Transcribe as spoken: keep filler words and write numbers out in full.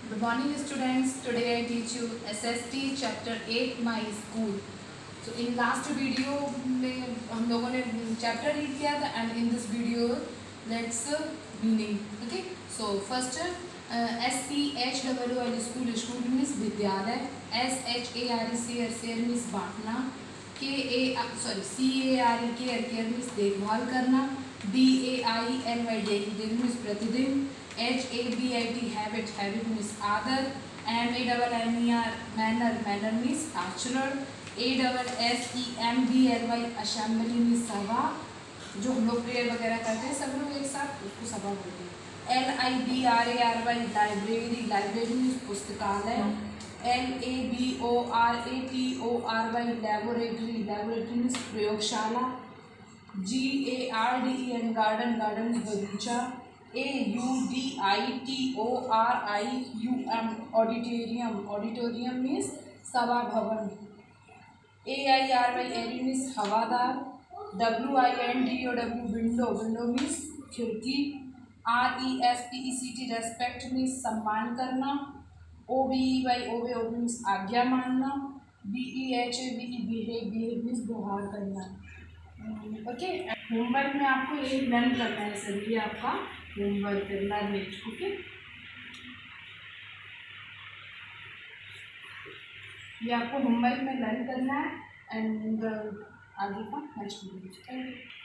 Good morning students. Today I teach you S S T chapter eight My School. So in last video में हम लोगों ने chapter read किया था and in this video let's meaning. Okay. So first uh, S C H W L school school means विद्यालय. S H A R E share share means बांटना. K A sorry C A R E care care means देखभाल करना. D A I N Y daily daily means प्रतिदिन. H A B I T habit habit means आदर. M A double N E R manner manner means आचरण. A double S E M B L Y assembly means सभा, जो हम लोग prayer वगैरह करते हैं सब लोग एक साथ, उसको सभा बोलते हैं. L I B R A R Y library library means पुस्तकालय. L A B O R A T O R Y laboratory laboratory means प्रयोगशाला. G A R D E N garden garden means बगीचा. A U D I T O R I U M auditorium auditorium means सभा भवन. A I R Y airy means हवादार. W I N D O W window window means खिड़की. R E S P E C T respect means सम्मान करना. O B E Y obey obey means आज्ञा मानना. B E H A B E behave behave means व्यवहार करना. Okay, homework में आपको एक लर्न करना है सर, ये आपका होमवर्क है लर्न इट. ओके, ये आपको होमवर्क में लर्न करना है एंड आगे का नेक्स्ट वीडियो.